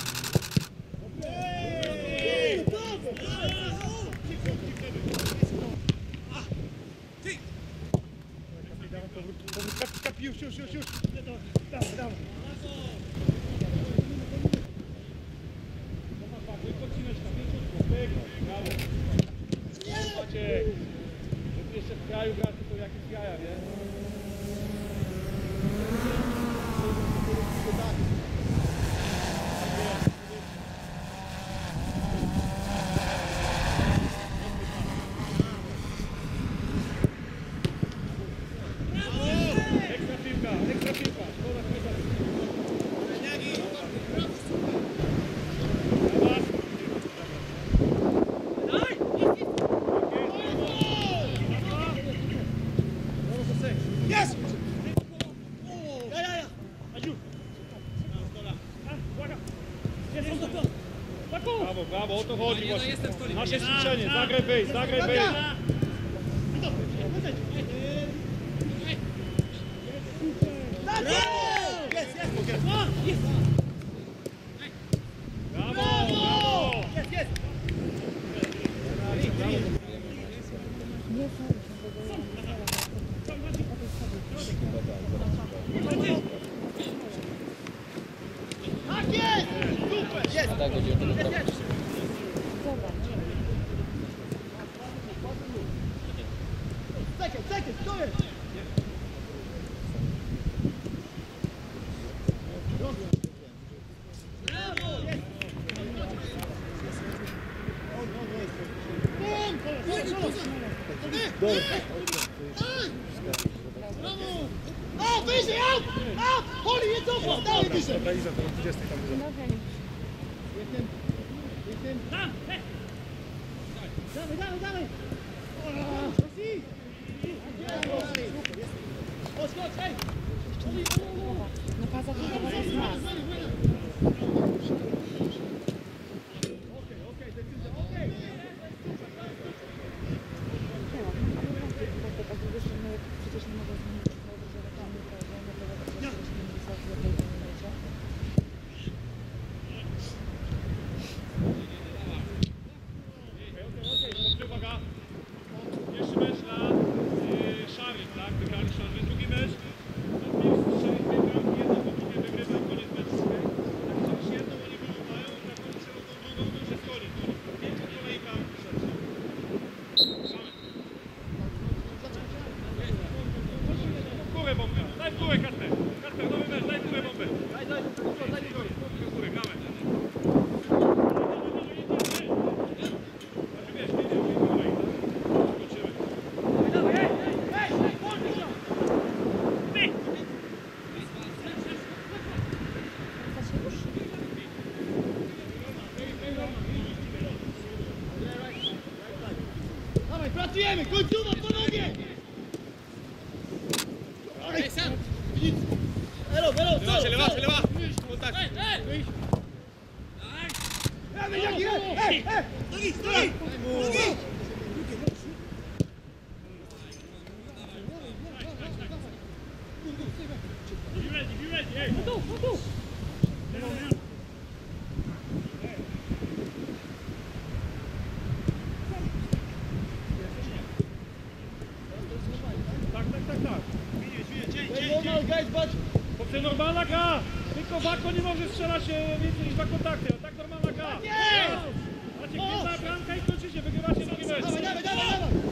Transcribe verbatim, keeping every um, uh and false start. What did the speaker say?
Już, już, już, już. Dawaj, dawaj. Maciek, żeby jeszcze w kraju grać, to jakiś jaja, nie? Ekstra piłka, ekstra piłka. Szkoda, szkoda. Yes! Ja, ja, ja! Adziu! Brawo, brawo, o to chodzi właśnie. Nasze ćwiczenie, zagraj wyjść, zagraj wyjść. Brawo, brawo! Jest, jest! Tak jest! Super! Jest! Tak będzie. Jest, jest! Czekaj, czekaj, to jest! Brawo! Jest! Brawo! O, wyżej, out! Out! Poli, nie cofnij, dalej wyżej! Realizator dwudziesty tam wyżej. Jestem, jestem. Tam! Dawaj, dawaj, dawaj! Chodź, chodź, hej! No pasa to chyba jest nas. Okej, okej, decyzja, okej! Przecież nie mogę zmienić swojego żelaznego prawa, nie mogę Uwaga! Pierwszy mecz na yy, szary, tak? Wygrali szary. Drugi mecz to pierwszy strzeli dwie bramki, jedną powinien wygrywa i koniec meczu. Jak chociaż jedną oni wyrzucają, jak oni się robią drugą, to już jest koniec. Pięciu kolejka przed. Górę bombę, daj w górę Kasper. Kasper, nowy mecz, daj w górę bombę. Daj, daj, daj w górę. W górę, gramy. Dawaj, pracujemy, końcówka, ponownie! Ej, sam! Elo, elo, co? Se le va, se le va. Kontakt. Ej, ej! Ej, ej, ej! Nogi, nogi! Nogi! Be ready, be ready, ej! No tu, no tu! Tak, tak, tak, tak. To jest normalna gra! Tylko Wako nie może strzelać więcej niż dwa kontakty, a tak normalna gra! Macie jedna bramka i kończycie, wygrywacie drugi mecz! Dawaj, dawaj, dawaj, dawaj!